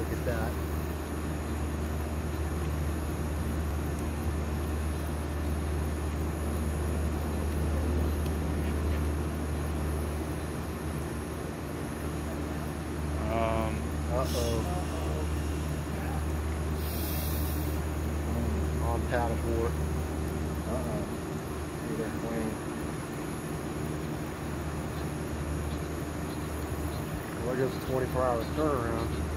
look at that. Uh-oh. On paddleboard. Uh-oh. See that plane. Well, I guess a 24-hour turnaround.